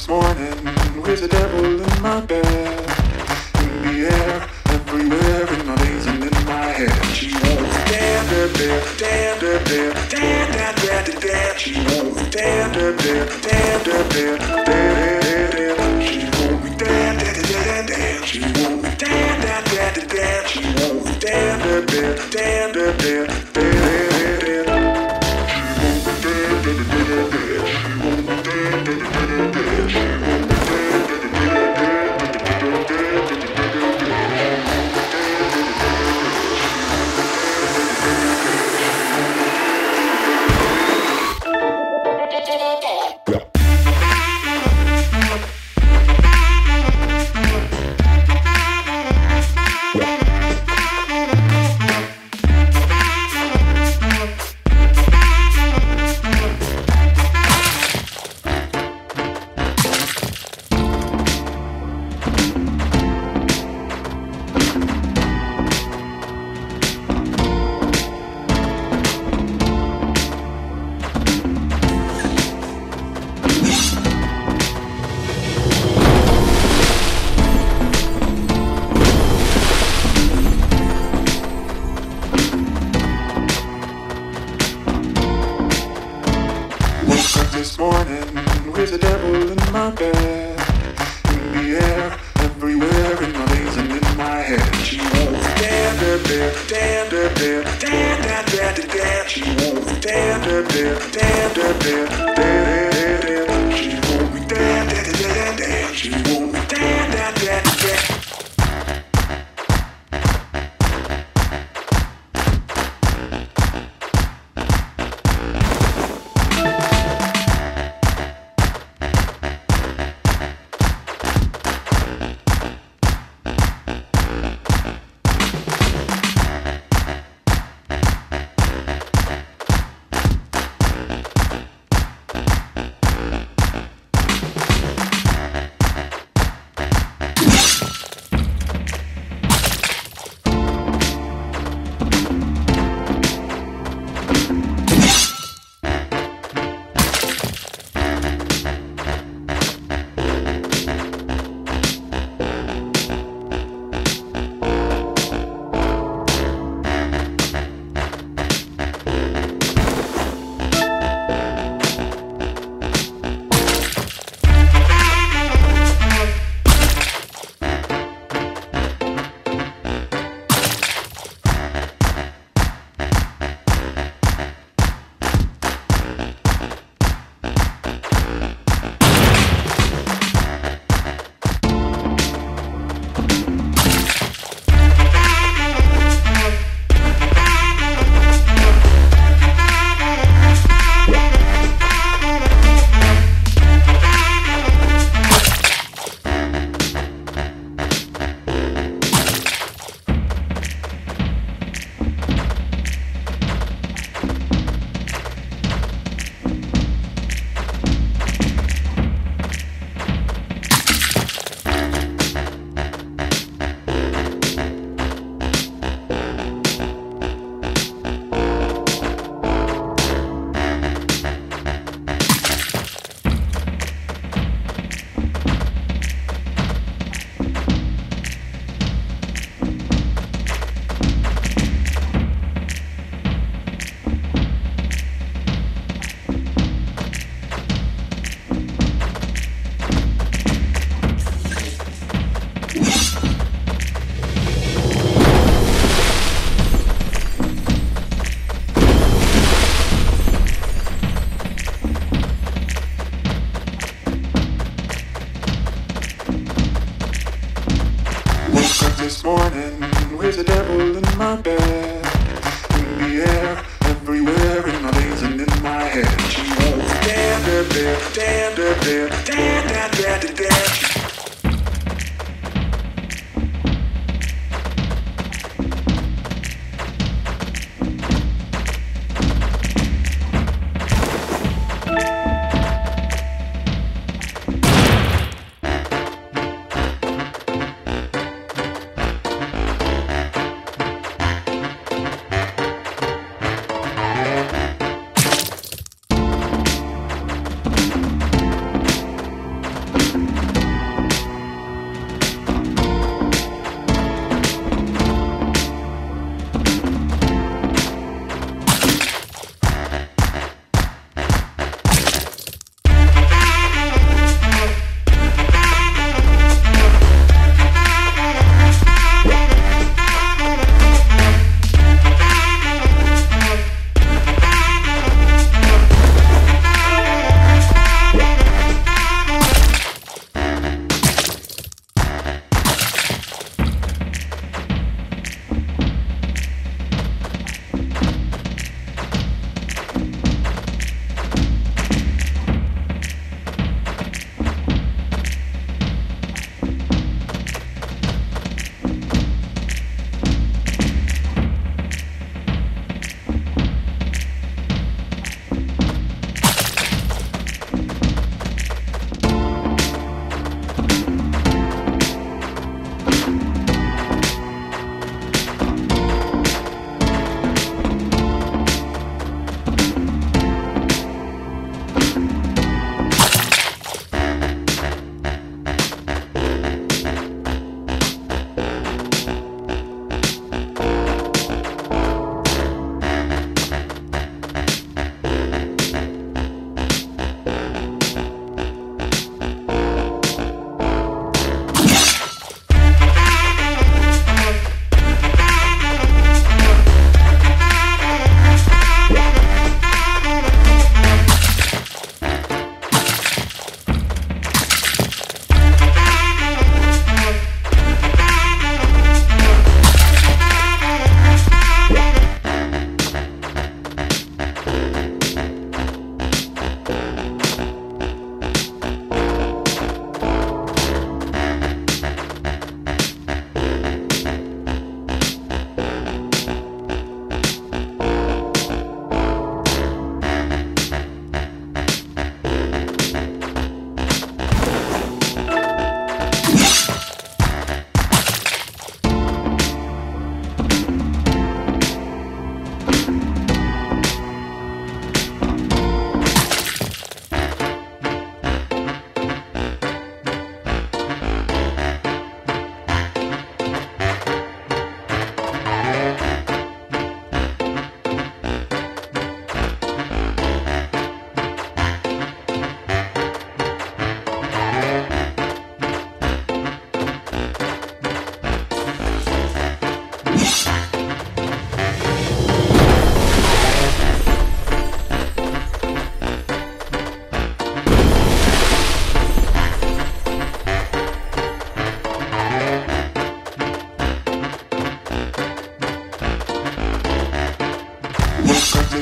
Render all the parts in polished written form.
this morning with the devil in my bed. In the air, everywhere, in my veins and in my head. She won't stand up there, stand up there, stand up there, stand. She won't stand up there, stand up there, stand. She won't stand up there, stand. She won't stand up there, stand. She won't stand up there, stand up there, stand. This morning with the devil in my bed. In the air, everywhere, in my veins and in my head. She won't stand up there, stand up there, stand up there, stand. She won't stand up there, stand up there, stand. She won't stand up there, stand. She won't stand up there, stand. This morning with the devil in my bed. In the air, everywhere, in my veins and in my head. She won't stand up there, stand up there, stand up there, stand.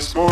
this morning.